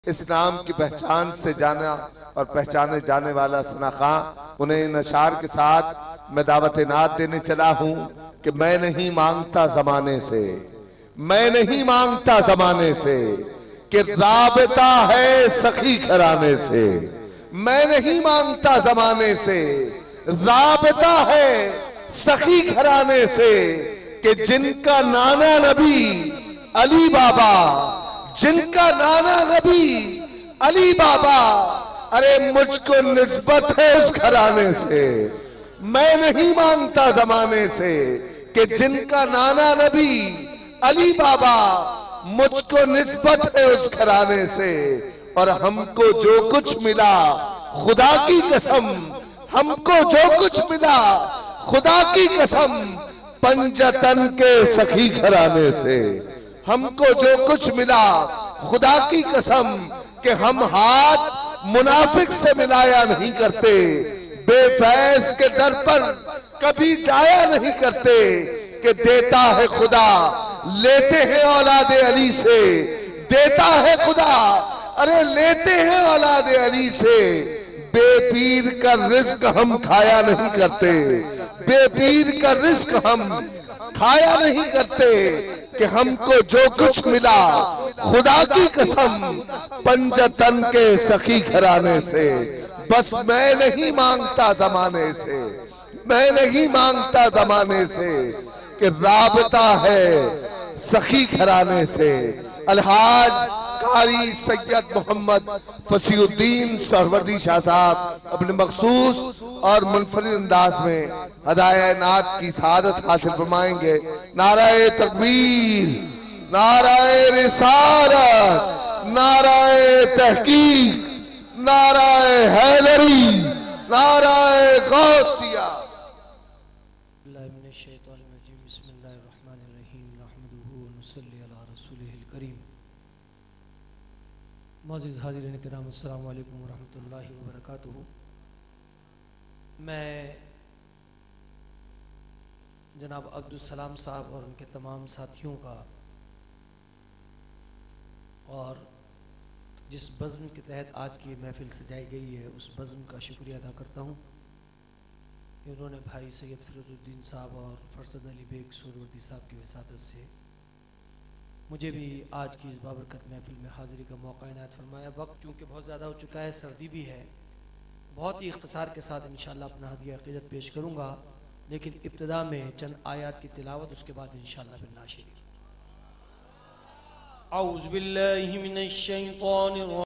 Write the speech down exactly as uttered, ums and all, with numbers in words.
इस नाम की पहचान से जाना और पहचाने जाने वाला सना खां, उन्हें इन अशार के साथ मैं दावत नात देने चला हूं कि मैं नहीं मांगता जमाने से, मैं नहीं मांगता जमाने से कि राबता है सखी घराने से। मैं नहीं मांगता जमाने से, राबता है सखी घराने से कि जिनका नाना नबी अली बाबा, जिनका नाना नबी अली बाबा, अरे मुझको निस्बत है उस घराने से। मैं नहीं मांगता जमाने से कि जिनका नाना नबी अली बाबा, मुझको निस्बत है उस घराने से। और हमको जो कुछ मिला खुदा की कसम, हमको जो कुछ मिला खुदा की कसम, पंजतन के सखी घराने से। हमको जो कुछ मिला खुदा की कसम कि हम हाथ मुनाफिक से मिलाया नहीं करते, बेफैज के दर पर कभी जाया नहीं करते कि देता है खुदा लेते हैं औलादे अली से, देता है खुदा अरे लेते हैं औलादे अली से। बेपीर का रिस्क हम खाया नहीं करते, बेपीर का रिस्क हम खाया नहीं करते कि हमको जो कुछ मिला खुदा की कसम, पंजतन के सखी घराने से। बस मैं नहीं मांगता जमाने से, मैं नहीं मांगता जमाने से कि राबता है सखी घराने से। अलहाज कारी सैयद मोहम्मद फसीउद्दीन सहरवर्दी शाह साहब अपने मखसूस और मुनफरिद अंदाज में हदाया नात की सआदत हासिल फरमाएंगे। नाराए तकबीर, नाराए रिसालत, नाराए तहकीक, नाराए हैदरी, नाराए गौसिया। मोअज़्ज़िज़ हाज़िरीन किराम, अस्सलामु अलैकुम व रहमतुल्लाहि व बरकातुहू। मैं जनाब अब्दुल सलाम साहब और उनके तमाम साथियों का और जिस बज़्म के तहत आज की महफ़िल सजाई गई है उस बज़्म का शुक्रिया अदा करता हूँ कि उन्होंने भाई सैयद फ़िरोज़ुद्दीन साहब और फरसद अली बेग सोहरवर्दी साहब की वसादत से मुझे भी आज की इस बाबरकत महफिल में हाज़िरी का मौका इनायत फरमाया। वक्त चूँकि बहुत ज़्यादा हो चुका है, सर्दी भी है, बहुत ही इख्तिसार के साथ इंशाअल्लाह अपना हदिया अक़ीदत पेश करूँगा, लेकिन इब्तिदा में चंद आयात की तिलावत, उसके बाद इंशाअल्लाह फिर नाशिरी। औज़ु बिल्लाहि मिनश शैतानिर